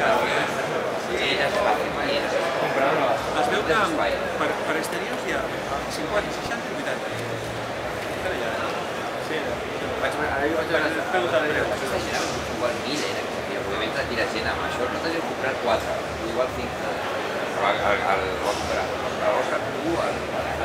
Es veu que per estèreos hi ha 50, 60 i 80. Sí, ara jo vaig preguntar breu. Aquesta gent ha venut igual 1.000, òbviament retira gent amb això. Nosaltres hem comprat 4, igual 5. Però el va comprar l'Òscar, tu, l'any.